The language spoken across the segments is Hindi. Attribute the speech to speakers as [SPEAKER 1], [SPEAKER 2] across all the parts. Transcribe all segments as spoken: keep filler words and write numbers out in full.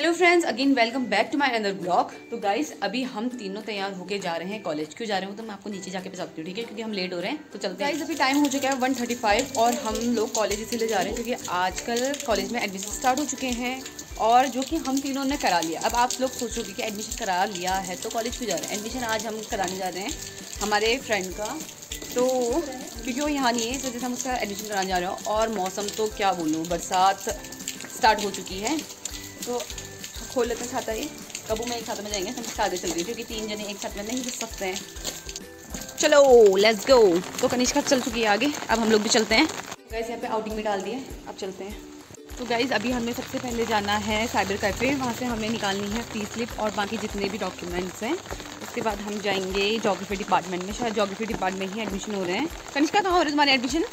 [SPEAKER 1] Hello friends, again welcome back to my another blog. तो गाइस अभी हम तीनों तैयार होके जा रहे हैं कॉलेज। क्यों जा रहे हो तो मैं आपको नीचे जाके बताती हूँ, ठीक है, क्योंकि हम लेट हो रहे हैं। तो चलते हैं। गाइस अभी टाइम हो चुका है वन थर्टी फाइव और हम लोग कॉलेज इसीलिए जा रहे हैं क्योंकि आजकल कॉलेज में एडमिशन स्टार्ट हो चुके हैं और जो कि हम तीनों ने करा लिया। अब आप लोग सोचोगे कि एडमिशन करा लिया है तो कॉलेज क्यों जा रहे हैं। एडमिशन आज हम कराने जा रहे हैं हमारे फ्रेंड का, तो क्योंकि वो यहाँ नहीं है इस वजह से हम उसका एडमिशन कराने जा रहे हैं। और मौसम तो क्या बोलूँ, बरसात स्टार्ट हो चुकी है। तो खोल लेते हैं छाता। ये कबू में एक साथ में जाएंगे, हम सादे चल रही है क्योंकि तीन जने एक साथ में नहीं घुस सकते हैं। चलो लेट्स गो। तो कनिष्का चल चुकी है आगे, अब हम लोग भी चलते हैं। गाइस यहाँ पे आउटिंग में डाल दिए, अब चलते हैं। तो गाइस अभी हमें सबसे पहले जाना है साइबर कैफ़े, वहाँ से हमें निकालनी है फी स्लिप और बाकी जितने भी डॉक्यूमेंट्स हैं। उसके बाद हम जाएंगे जोग्राफी डिपार्टमेंट में, शायद जोग्राफी डिपार्टमेंट में ही एडमिशन हो रहे हैं। कनिष्का कहाँ हो रहे हैं तुम्हारे एडमिशन?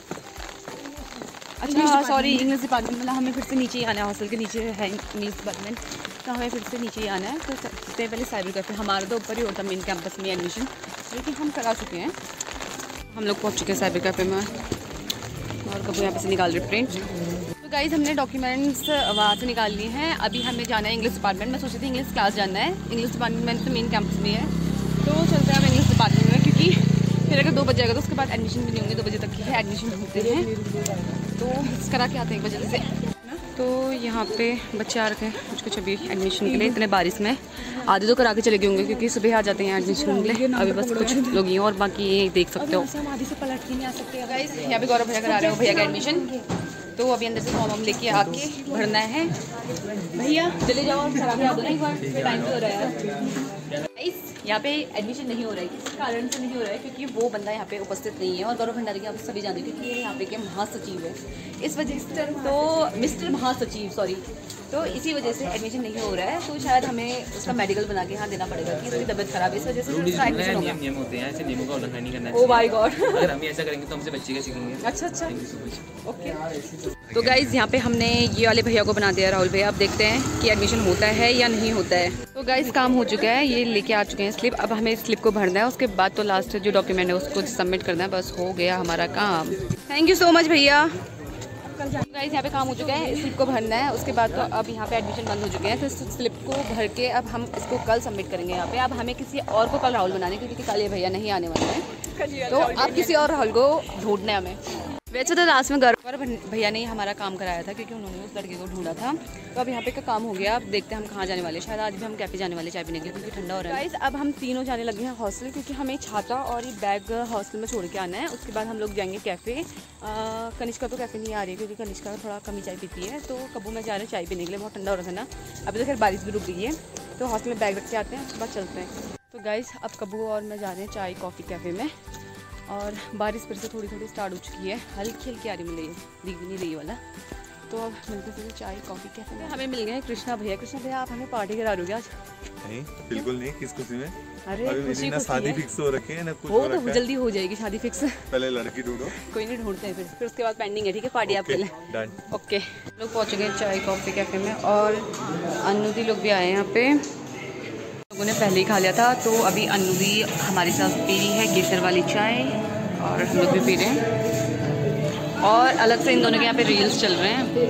[SPEAKER 1] अच्छा सॉरी, इंग्लिश डिपार्टमेंट। मतलब हमें फिर से नीचे ही आना है, हॉस्टल के नीचे है इंग्लिश डिपार्टमेंट, तो हमें फिर से नीचे ही आना है। तो सबसे पहले साइबर कैफ़े, हमारा तो ऊपर ही होता मेन कैंपस में एडमिशन, लेकिन हम करा चुके हैं। हम लोग पहुंच चुके हैं साइबर कैफ़े में और कब यहाँ पे से निकाल रहे प्रिंट। तो गाइज़ हमने डॉक्यूमेंट्स वहाँ से निकाल लिए हैं। अभी हमें जाना है इंग्लिश डिपार्टमेंट। मैं सोची थी इंग्लिश क्लास जाना है, इंग्लिश डिपार्टमेंट तो मेन कैंपस में है, तो चलते हैं हम इंग्लिश डिपार्टमेंट में, क्योंकि फिर अगर दो बजे जाएगा तो उसके बाद एडमिशन भी नहीं होंगे। दो बजे तक की है एडमिशन होते हैं, तो करा के आते हैं एक बजे से। तो यहाँ पे बच्चे आ रखे हैं कुछ कुछ अभी एडमिशन के लिए, इतने बारिश में आधे तो करा के चले गए होंगे क्योंकि सुबह आ जाते हैं एडमिशन के लिए। अभी बस कुछ लोग ही हैं और बाकी ये देख सकते हो आधे से पलट के नहीं आ सकते। गाइस यहाँ पे गौरव भैया करा रहे हो भैया का एडमिशन, तो अभी अंदर से फॉर्म हम लेके आके भरना है। भैया चले जाओ और करा के आ दो ना एक बार, टाइम तो हो रहा है। यहाँ पे एडमिशन नहीं हो रहा है, किस कारण से नहीं हो रहा है क्योंकि वो बंदा यहाँ पे उपस्थित नहीं है। और गौरव भंडारी की आप सभी जानते हैं क्योंकि ये यहाँ पे के महासचिव है, इस वजह से तो मिस्टर महासचिव सॉरी, तो इसी वजह से एडमिशन नहीं हो रहा है। तो शायद हमें उसका मेडिकल बना के यहाँ देना पड़ेगा कि उसकी तबीयत खराब है, इस वजह से उसका एडमिशन होगा। नियम होते हैं, ऐसे नियमों का उल्लंघन नहीं करना चाहिए। ओह माय गॉड, अगर हम ऐसा करेंगे तो हमसे बच्चे का सीखेंगे। अच्छा अच्छा ओके। तो गाइज यहाँ पे हमने ये वाले भैया को बना दिया, राहुल भैया। अब देखते हैं कि एडमिशन होता है या नहीं होता है। तो गाइज काम हो चुका है, ये लेके आ चुके हैं स्लिप। अब हमें स्लिप को भरना है, उसके बाद तो लास्ट जो डॉक्यूमेंट है उसको सबमिट करना है। बस हो गया हमारा काम। थैंक यू सो मच भैया। गाइस यहाँ पे काम हो चुका है, स्लिप को भरना है, उसके बाद तो अब यहाँ पे एडमिशन बंद हो चुके हैं। तो इस स्लिप को भर के अब हम इसको कल सबमिट करेंगे यहाँ पे। अब हमें किसी और को कल राहुल बनाने क्योंकि कल ये भैया नहीं आने वाले हैं, तो अब किसी और राहुल को ढूंढना है हमें। वैसे तो लास्ट में गौरव भैया ने हमारा काम कराया था क्योंकि उन्होंने उस लड़के को ढूंढा था। तो अब यहाँ पे का काम हो गया। अब देखते हैं हम कहाँ जाने वाले। शायद आज भी हम कैफे जाने वाले चाय पीने के लिए क्योंकि ठंडा हो रहा है। गाइस अब हम तीनों जाने लगे हैं हॉस्टल, क्योंकि हमें छाता और ये बैग हॉस्टल में छोड़ के आना है। उसके बाद हम लोग जाएंगे कैफ़े। कनिष्का तो कैफ़े नहीं आ रही है क्योंकि कनिष्का थोड़ा कम ही चाय पीती है, तो कबू में जा रहे हैं चाय पीने के लिए। बहुत ठंडा हो रहा था ना, अभी तो खैर बारिश भी रुक गई है। तो हॉस्टल में बैग रख के आते हैं, उसके बाद चलते हैं। तो गाइस अब कबू और मैं जा रहे हैं चाय कॉफ़ी कैफ़े में, और बारिश फिर से थोड़ी थोड़ी स्टार्ट हो चुकी है, हल्की हल्की आ रही मिल रही है, दिख भी नहीं रही वाला। तो अब मिलते थे चाय कॉफ़ी कैफे में। हमें मिल गए कृष्णा भैया। कृष्णा भैया आप हमें पार्टी करा दोगे आज? नहीं बिल्कुल नहीं। किस खुशी में? अरे खुशी ना शादी फिक्स हो रखी है ना कुछ, वो तो जल्दी हो जाएगी शादी फिक्स। पहले लड़की ढूंढो। कोई नहीं, ढूंढते हैं फिर फिर उसके बाद पेंडिंग है, ठीक है पार्टी आपके लिए। Done okay. लोग पहुँच गए चाय कॉफ़ी कैफे में और अनुदी लोग भी आए हैं यहाँ पे। लोगों ने पहले ही खा लिया था, तो अभी अनुदी हमारे साथ पी रही है केसर वाली चाय और हम लोग भी पी रहे हैं। और अलग से इन दोनों के यहाँ पे रील्स चल रहे हैं।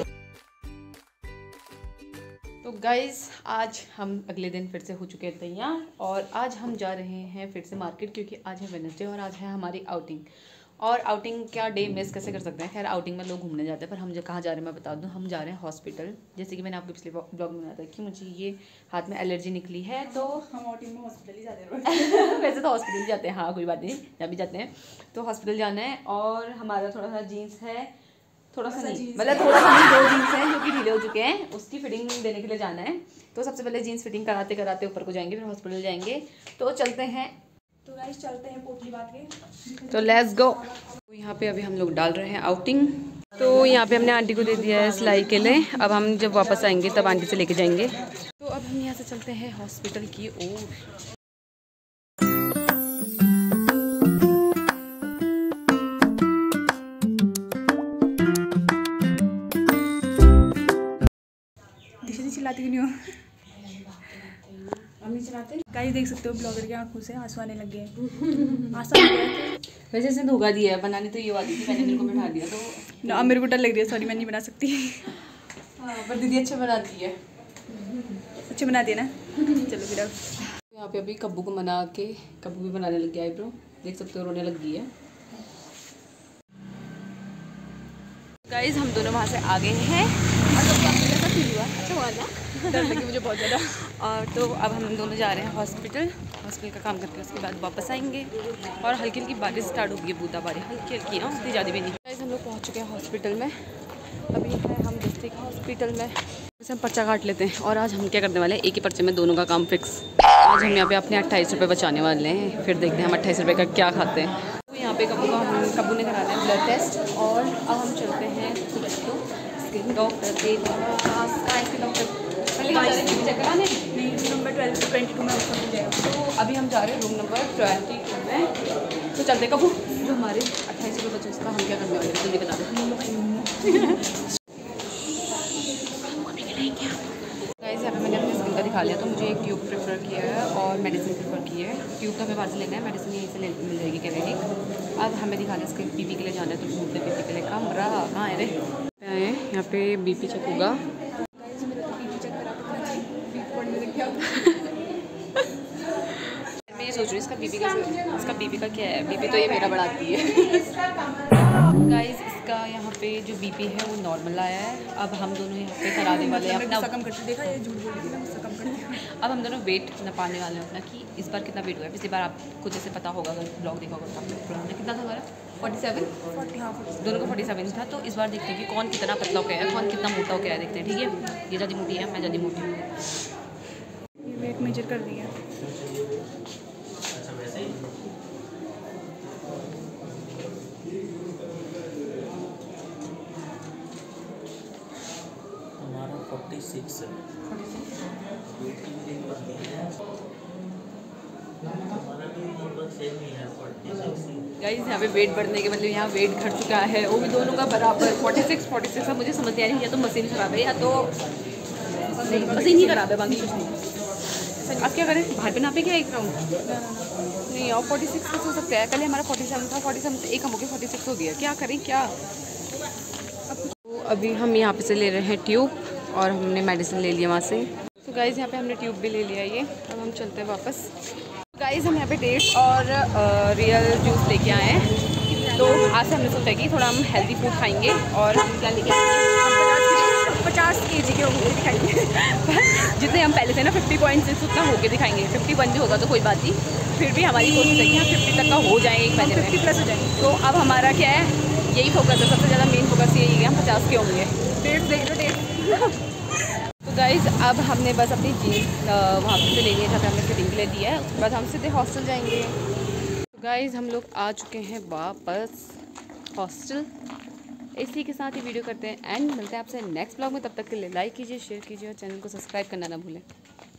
[SPEAKER 1] तो गाइज़ आज हम अगले दिन फिर से हो चुके हैं तैयार और आज हम जा रहे हैं फिर से मार्केट, क्योंकि आज है वेडनेसडे और आज है हमारी आउटिंग। और आउटिंग क्या डे मिस कैसे कर सकते हैं। खैर आउटिंग में लोग घूमने जाते हैं, पर हम जो कहाँ जा रहे हैं मैं बता दूं। हम जा रहे हैं हॉस्पिटल, जैसे कि मैंने आपके पिछले ब्लॉग में बताया था कि मुझे ये हाथ में एलर्जी निकली है, तो हम आउटिंग में हॉस्पिटल ही जाते हैं। वैसे तो हॉस्पिटल ही जाते हैं, हाँ कोई बात नहीं, जहाँ भी जाते हैं तो हॉस्पिटल जाना है। और हमारा थोड़ा सा जीन्स है, थोड़ा सा नहीं मतलब थोड़ा सा नहीं, दो जीन्स हैं जो कि ढीले हो चुके हैं, उसकी फिटिंग देने के लिए जाना है। तो सबसे पहले जीन्स फिटिंग कराते कराते ऊपर को जाएंगे, फिर हॉस्पिटल जाएंगे। तो चलते हैं। तो गाइस चलते हैं पोटली बात के, तो लेट्स गो। तो यहाँ पे अभी हम लोग डाल रहे हैं आउटिंग। तो यहाँ पे हमने आंटी को दे दिया है सिलाई के लिए। अब हम जब वापस आएंगे तब आंटी से लेके जाएंगे। तो अब हम यहाँ से चलते हैं हॉस्पिटल की ओर। चिल्लाती नहीं हो, हम नहीं चलाते। गाइस देख सकते हो ब्लॉगर की आंखों से आंसू आने लग गए। आंसू आ गए थे। वैसे इसने धोखा दिया है, बनानी तो ये वाली थी, मैंने मेरे को बैठा दिया तो ना, मेरे को डर लग रही है। सॉरी मैं नहीं बना सकती। हाँ पर दीदी अच्छा बनाती है। कुछ बना देना। चलो फिर अब यहाँ पे अभी कब्बू को मना के कब्बू भी बनाने लग गया आईब्रो, देख सकते हो रोने लग गई है। गाइज हम दोनों वहाँ से आ गए हैं और कब्बू आपको कैसा फील हुआ? अच्छा हुआ ना? डर लगी मुझे बहुत ज़्यादा। और तो अब हम दोनों जा रहे हैं हॉस्पिटल, हॉस्पिटल का काम करके उसके बाद वापस आएंगे। और हल्की हल्की बारिश स्टार्ट होगी, बूंदा बारिश हल्की हल्की ना, उतनी ज़्यादा भी नहीं। गाइज हम लोग पहुँच चुके हैं हॉस्पिटल में, अभी है हम डिस्ट्रिक्ट हॉस्पिटल में। वैसे हम पर्चा काट लेते हैं और आज हम क्या करने वाले हैं, एक ही पर्चे में दोनों का काम फिक्स। आज हम यहाँ पे अपने अट्ठाईस रुपये बचाने वाले हैं, फिर देखते हैं हम अट्ठाईस रुपये का क्या खाते हैं। तो यहाँ पे कब्बू का हम कब्बू ने करा लिया ब्लड टेस्ट और अब हम चलते हैं सुबह तो स्किन डॉक्टर के पास। का डॉक्टर पहले चेक कराने रूम नंबर ट्वेल्व से ट्वेंटी टू में मिल जाएगा। तो अभी हम जा रहे हैं रूम नंबर ट्वेंटी टू में। तो चलते कब्बू, जो हमारे अट्ठाईस रुपये बचे उसका हम क्या करने वाले हैं जल्दी बता दो। गाइस यहाँ पे मैंने अपनी स्किन का दिखा लिया, तो मुझे एक ट्यूब प्रेफर किया है और मेडिसिन प्रेफर की है। ट्यूब का हमें बाहर से लेना है, मेडिसिन यहीं से ले मिल जाएगी कैनेडिक। अब हमें दिखा लिया इसके बीपी के लिए जाना है, तो ढूंढते बीपी के लिए काम रहा कहाँ है रे आए। यहाँ पे बीपी चेक होगा। गाइस मेरा तो बीपी चेक करा था, बीपी बढ़ने लग गया। मैं ये सोच रही हूँ इसका बीपी का इसका बीपी का क्या है, बीपी तो ये मेरा बढ़ाती है। गाइस इसका यहाँ पे जो बीपी है वो नॉर्मल आया है। अब हम दोनों यहाँ पे कराने वाले हैं अपना कम करके देखा, ये झूठ बोल रही थी ना, मुझसे कम कर। अब हम दोनों वेट नपाने वाले हैं अपना कि इस बार कितना वेट हुआ है। पिछली बार आपको जैसे पता होगा, अगर ब्लॉग देखा होगा तो आपने हमने कितना था हमारा फोर्टी सेवन फोर्टी हाँ दोनों को फोर्टी सेवन था। तो इस बार देखते हैं कि कौन कितना पतला हो गया है, कौन कितना मोटा हो गया है, देखते हैं। ठीक है, ये ज़्यादा मोटी है, मैं ज़्यादा मोटी हूँ। वेट मेजर कर दिया। गाइस यहाँ पे वेट बढ़ने के मतलब यहाँ वेट घट चुका है, वो भी दोनों का बराबर फोर्टी सिक्स फोर्टी सिक्स। अब मुझे समझ नहीं आ रही, या तो मशीन खराब है या तो मशीन ही खराब है, बाकी कुछ नहीं। अब क्या करें, बाहर पे नापे क्या एक राउंड? नहीं और फोर्टी सिक्स कैसे हो सकता है? पहले हमारा फोर्टी सेवन था, फोर्टी सेवन से एक हम हो गया फोर्टी सिक्स हो गया। क्या करें क्या? तो अभी हम यहाँ पे से ले रहे हैं ट्यूब और हमने मेडिसिन ले लिया वहाँ से। तो गाइज़ यहाँ पे हमने ट्यूब भी ले लिया। ये अब हम चलते हैं वापस। गाइज़ हम यहाँ पे डेट्स और आ, रियल जूस लेके आए हैं। तो आज से हमने सोचा है कि थोड़ा हम हेल्दी फूड खाएंगे। और हम क्या लेके आएंगे, पचास के जी के होके दिखाएंगे। जितने हम पहले थे ना फिफ्टी पॉइंट सिक्स उतना होके दिखाएंगे। फिफ्टी वन भी होगा तो कोई बात नहीं, फिर भी हमारी कोशिश है कि हम फिफ्टी तक का हो जाए एक महीने में, फिफ्टी प्लस हो जाएंगे। तो अब हमारा क्या है, यही फोकस है, सबसे ज़्यादा मेन फोकस यही है हम पचास के होंगे। डेट्स देख लो डेट्स। तो गाइज़ अब हमने बस अपनी जीन्स वहाँ से लेनी है जहाँ पे हमने फिटिंग के लिए दिया है, उसके बाद हम सीधे हॉस्टल जाएंगे। तो गाइज़ हम लोग आ चुके हैं वापस हॉस्टल। इसी के साथ ही वीडियो करते हैं एंड मिलते हैं आपसे नेक्स्ट ब्लॉग में। तब तक के लिए लाइक कीजिए, शेयर कीजिए और चैनल को सब्सक्राइब करना ना भूलें।